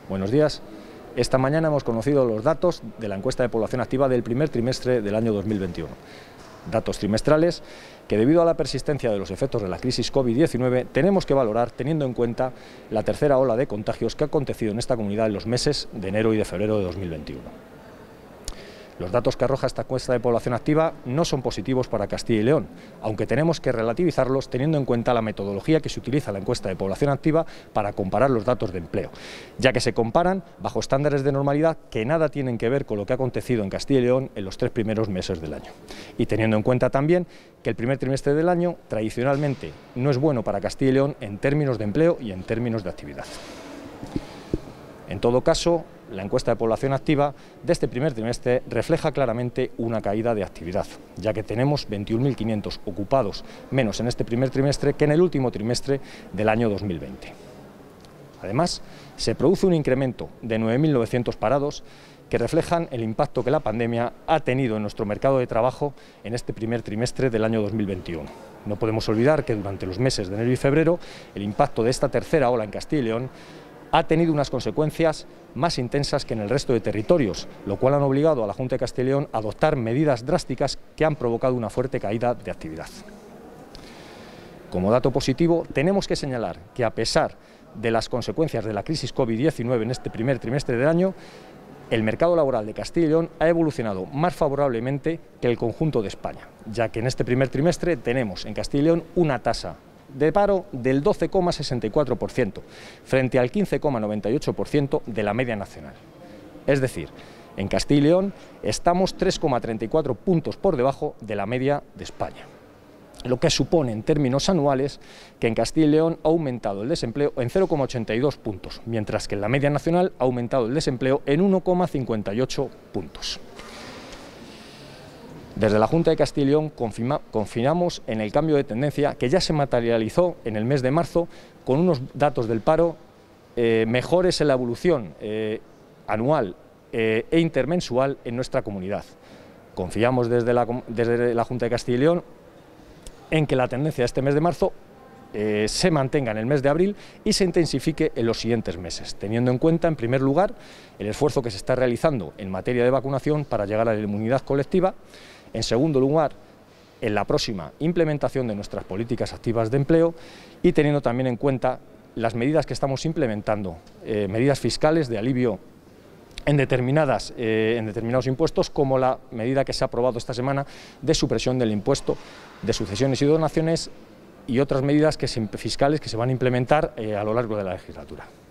Buenos días. Esta mañana hemos conocido los datos de la encuesta de población activa del primer trimestre del año 2021. Datos trimestrales que, debido a la persistencia de los efectos de la crisis COVID-19, tenemos que valorar teniendo en cuenta la tercera ola de contagios que ha acontecido en esta comunidad en los meses de enero y de febrero de 2021. Los datos que arroja esta encuesta de población activa no son positivos para Castilla y León, aunque tenemos que relativizarlos teniendo en cuenta la metodología que se utiliza en la encuesta de población activa para comparar los datos de empleo, ya que se comparan bajo estándares de normalidad que nada tienen que ver con lo que ha acontecido en Castilla y León en los 3 primeros meses del año. Y teniendo en cuenta también que el primer trimestre del año tradicionalmente no es bueno para Castilla y León en términos de empleo y en términos de actividad. En todo caso, la encuesta de población activa de este primer trimestre refleja claramente una caída de actividad, ya que tenemos 21.500 ocupados menos en este primer trimestre que en el último trimestre del año 2020. Además, se produce un incremento de 9.900 parados que reflejan el impacto que la pandemia ha tenido en nuestro mercado de trabajo en este primer trimestre del año 2021. No podemos olvidar que durante los meses de enero y febrero el impacto de esta tercera ola en Castilla y León ha tenido unas consecuencias más intensas que en el resto de territorios, lo cual han obligado a la Junta de Castilla y León a adoptar medidas drásticas que han provocado una fuerte caída de actividad. Como dato positivo, tenemos que señalar que, a pesar de las consecuencias de la crisis COVID-19 en este primer trimestre del año, el mercado laboral de Castilla y León ha evolucionado más favorablemente que el conjunto de España, ya que en este primer trimestre tenemos en Castilla y León una tasa de paro del 12,64% frente al 15,98% de la media nacional. Es decir, en Castilla y León estamos 3,34 puntos por debajo de la media de España, lo que supone en términos anuales que en Castilla y León ha aumentado el desempleo en 0,82 puntos, mientras que en la media nacional ha aumentado el desempleo en 1,58 puntos. Desde la Junta de Castilla y León confiamos en el cambio de tendencia que ya se materializó en el mes de marzo con unos datos del paro mejores en la evolución anual e intermensual en nuestra comunidad. Confiamos desde la Junta de Castilla y León en que la tendencia de este mes de marzo se mantenga en el mes de abril y se intensifique en los siguientes meses, teniendo en cuenta, en primer lugar, el esfuerzo que se está realizando en materia de vacunación para llegar a la inmunidad colectiva. En segundo lugar, en la próxima implementación de nuestras políticas activas de empleo y teniendo también en cuenta las medidas que estamos implementando, medidas fiscales de alivio en determinados impuestos, como la medida que se ha aprobado esta semana de supresión del impuesto de sucesiones y donaciones y otras medidas fiscales que se van a implementar a lo largo de la legislatura.